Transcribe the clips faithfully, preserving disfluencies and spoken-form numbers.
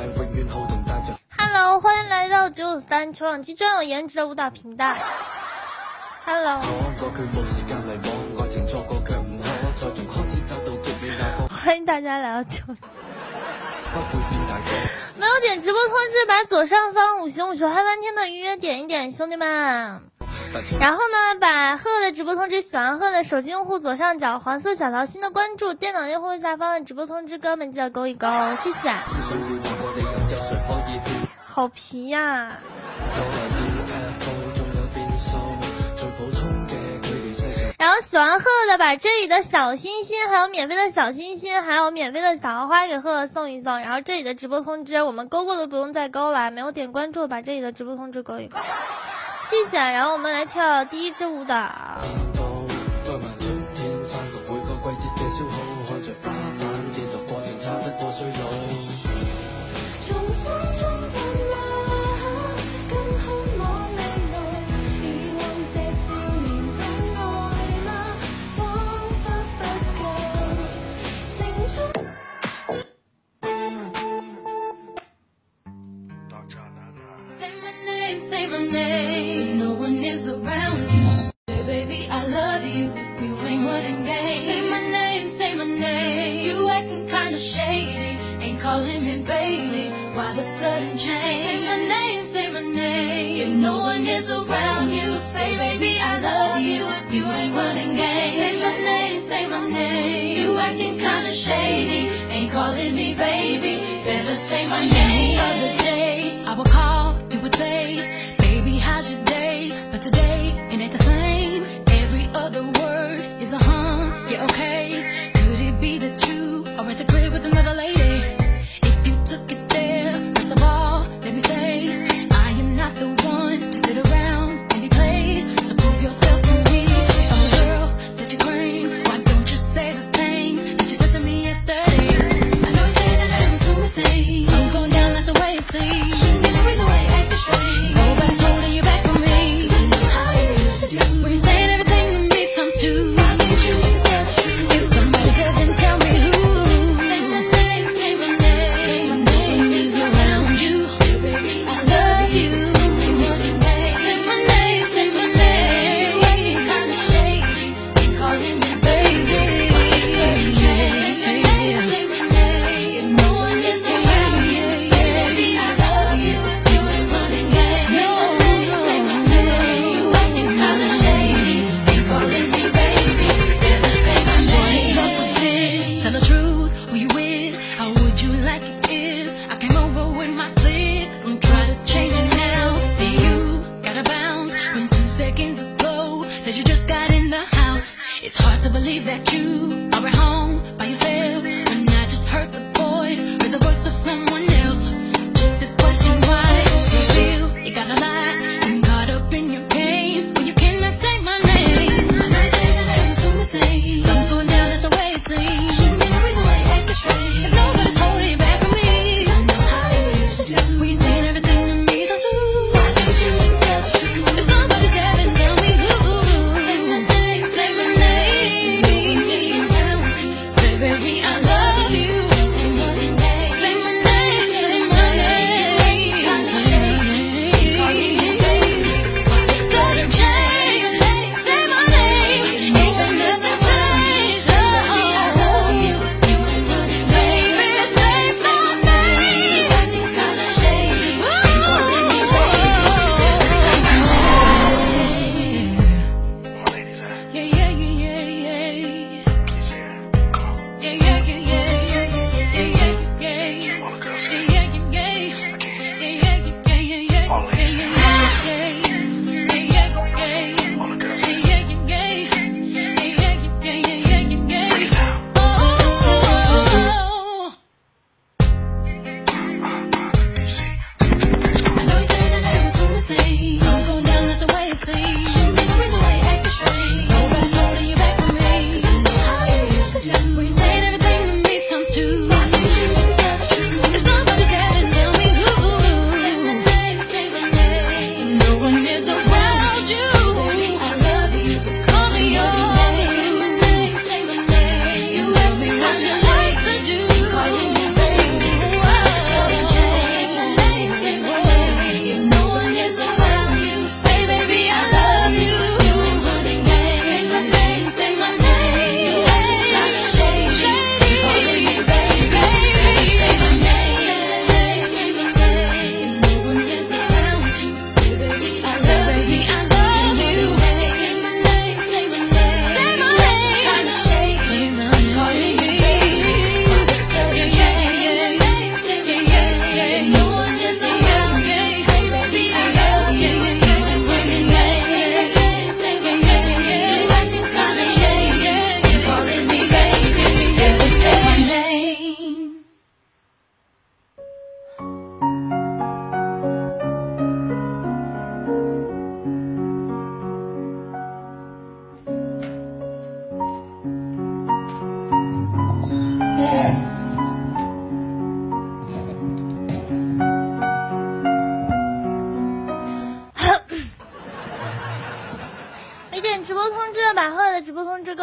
Hello， 欢迎来到九五三球网机专有颜值的舞蹈频道。Hello， 欢迎大家来到九五三。没有点直播通知，把左上方五星五球嗨翻天的预约点一点，兄弟们。然后呢，把赫的直播通知，喜欢赫的手机用户左上角黄色小桃心的关注，电脑用户下方的直播通知，哥们记得勾一勾，谢谢。好皮呀、啊！然后喜欢赫的，把这里的小心心，还有免费的小心心，还有免费的小花花给赫送一送。然后这里的直播通知，我们勾勾都不用再勾了，没有点关注，把这里的直播通知勾一勾。谢谢，然后我们来跳第一支舞蹈。 Say my name, no one is around you. Say baby I love you, if you ain't running game. Say my name, say my name. You acting kinda shady, ain't calling me baby. Why the sudden change? Say my name, say my name. If no one is around you, say baby I love you, if you ain't running game. Say my name, say my name. You acting kinda shady, ain't calling me baby. Better say my name. The other day I would call, you would say, baby, how's your day? But today, it ain't the same. Every other word is a huh, yeah, okay. Could it be that you are at the crib with another lady? If you took it there, first of all, let me say, I am not the one to sit around and be played. So prove yourself to me. I'm a girl that you claim. Why don't you say the things that you said to me yesterday? I know you say that I am too things. Something's going down, that's the way it seems. Shouldn't be the reason why you act straight. Nobody's holding you back from me. I know how you usually do. When you're saying everything to me times two. I need you to tell the truth. If somebody's there, then tell me who. Say my name, say my name. Say my name is around you. Baby, I love you. Say my name, say my name. You acting kinda shady, ain't calling me baby. Say my name, say my name. If no one is around you, say baby I love you. You ain't running game. Say my name, you acting kinda shady, ain't calling me baby. Better say my name. What's up with this? Tell the truth, who you with? How would you like it if I came over with my clique? Don't try to change it now. Say you gotta bounce when two seconds ago said you just got in the house. It's hard to believe that you are at home by yourself when I just heard the voice, heard the voice of someone else. Just this question, why do you feel you gotta lie and caught up in your game when you cannot say my name? I know you say that I am too things. Something's going down, that's the way it seems. Shouldn't be the reason why you act straight. If nobody's holding you back from me, I know how you usually do. When you're saying everything to me, don't you? I need you to tell the truth. If somebody's there, then tell me who. Say my name, say my name. Say baby I love you. Say my name,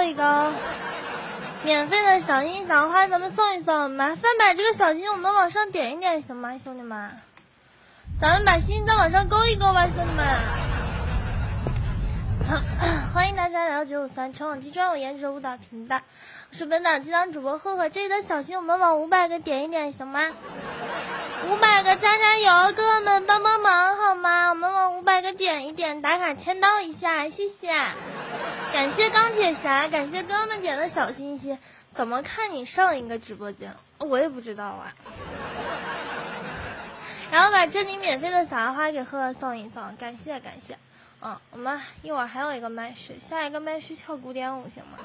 有一个免费的小心小花，咱们送一送。麻烦把这个小心我们往上点一点行吗，兄弟们？咱们把心再往上勾一勾吧，兄弟们。欢迎大家来到九五三全网机专有颜值舞蹈频道，我是本档机档主播赫赫。这里的小心我们往五百个点一点行吗？五百个加加油，哥哥们帮帮忙好吗？我们往五百个点一点，打卡签到一下，谢谢。感谢钢铁侠，感谢哥哥们点的小心心。怎么看你上一个直播间？我也不知道啊。然后把这里免费的小花给赫赫送一送，感谢感谢。嗯，我们一会儿还有一个麦序，下一个麦序跳古典舞行吗？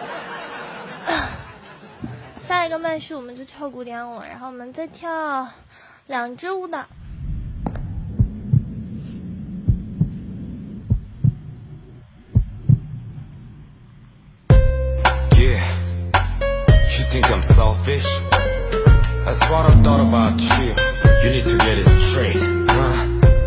下一个麦序我们就跳古典舞，然后我们再跳两支舞蹈。 Yeah, you think I'm selfish? That's what I thought about you. You need to get it straight, huh?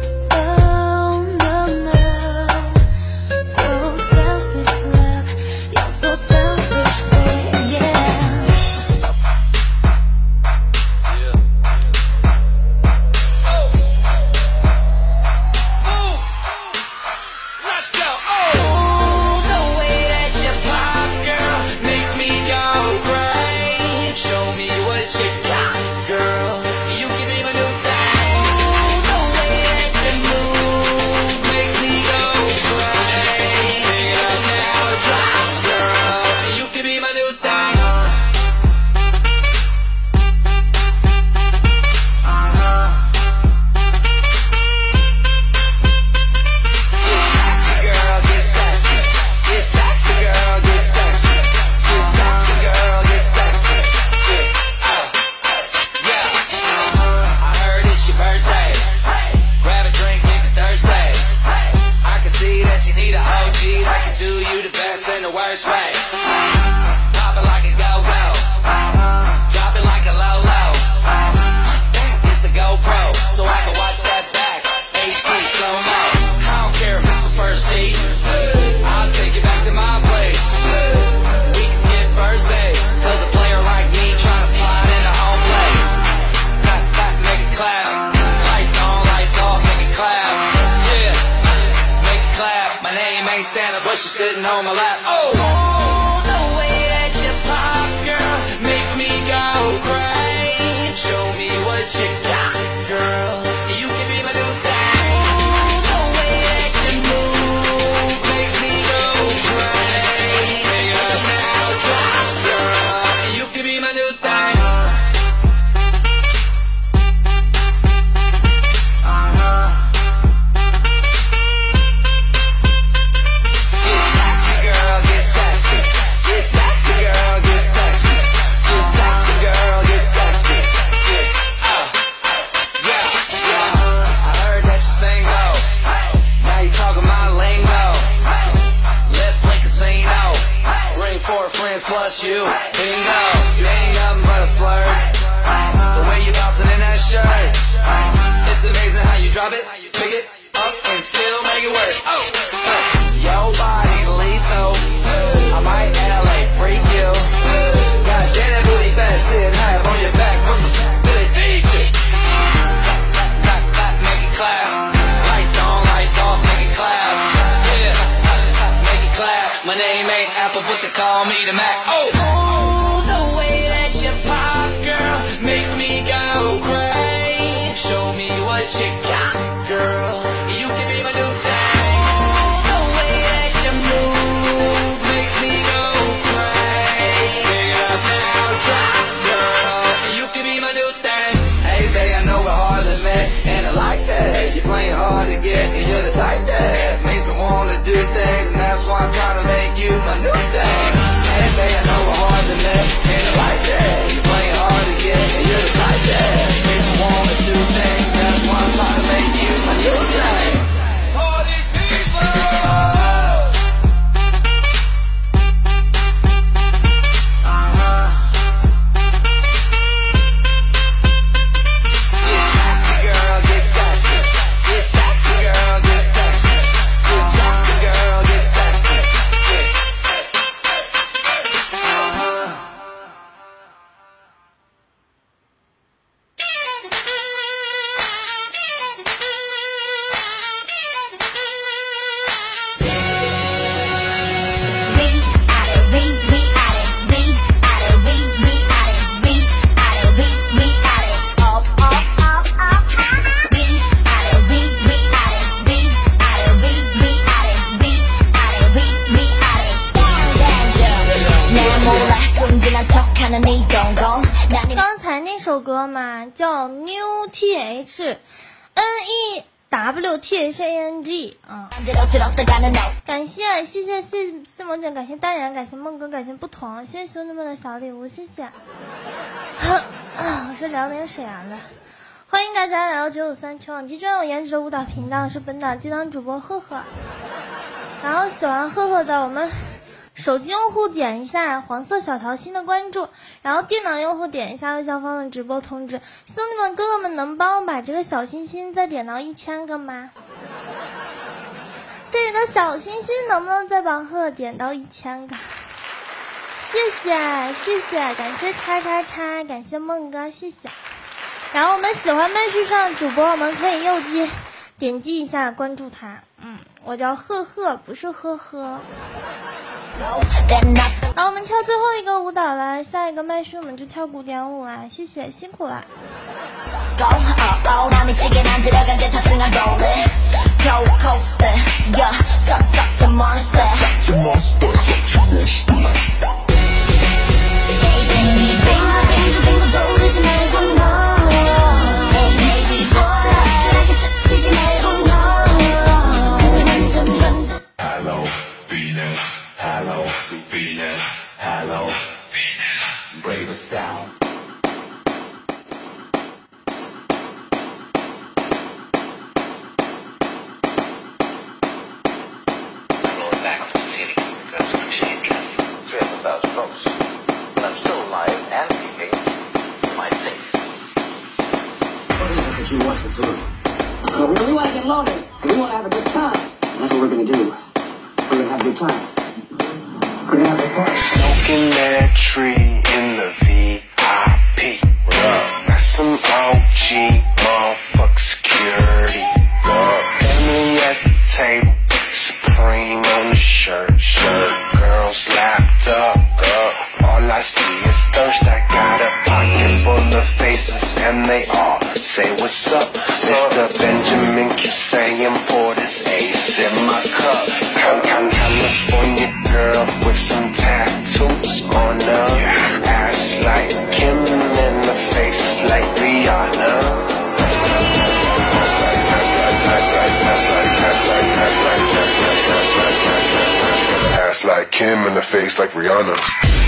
She's sitting on my lap. Oh, oh, the way that you pop, girl, makes me go crazy. Show me what you got, girl. You can be my new thing. Oh, the way that you move makes me go crazy. Make it up now, drop, girl. You can be my new thing. Plus you, bingo, you ain't nothing but a flirt. The way you bouncing in that shirt, it's amazing how you drop it, pick it up and still make it work. Oh, your body lethal, I might L A freak you. God damn that booty fat, sitting half on your back, really feed you. Clap, clap, make it clap. Lights on, lights off, make it clap. Yeah, make it clap. My name ain't Apple, but they call me the Mac. Oh, oh, the way that you pop, girl, makes me go crazy. Show me what you got, girl. You can be my new thing. Oh, the way that you move makes me go crazy. Pick it up now, drop, girl. You can be my new thing. Hey, babe, I know we're hard to admit, and I like that. You're playing hard to get, and you're the type that makes me want to do things, and that's why I'm trying to make you my new thing. Hey, babe, I know we're hard 歌嘛，叫 New T H N E W T H A N G 啊、嗯。感谢谢谢谢谢萌姐，感谢淡然，感谢梦哥，感谢不同，谢谢兄弟们的小礼物，谢谢。我是辽宁沈阳的，欢迎大家来到九五三全网最专有颜值的舞蹈频道，是本档接档主播赫赫。然后喜欢赫赫的，我们手机用户点一下黄色小桃心的关注，然后电脑用户点一下右下方的直播通知。兄弟们哥哥们，能帮我把这个小心心再点到一千个吗？这里的小心心能不能再帮赫点到一千个？谢谢谢谢，感谢叉叉叉，感谢梦哥，谢谢。然后我们喜欢麦序上主播，我们可以右击点击一下关注他。嗯，我叫赫赫，不是呵呵。好，我们跳最后一个舞蹈了，下一个麦序我们就跳古典舞啊，谢谢，辛苦了。 Hello Venus, hello Venus, hello Venus, brave sound. Going back to the city because I'm serious. three hundred thousand folks. But I'm still alive and kicking. You might think. What is it that you want to do? Well, we really want to get loaded. We want to have a good time. That's what we're going to do. We're going to have a good time. We're going to have a good time. Smoking that tree in the V I P. Got some O G motherfucker security. Family at the table, Supreme on the shirt. Shirt, girls lapped up. All I see is thirst. I got a pocket full of faces, and they all say what's up. Mister Benjamin keeps saying pour this ace in my cup. Come, come, California girl with some tattoos on her ass like Kim in the face like Rihanna. Ass like Kim in the face like Rihanna.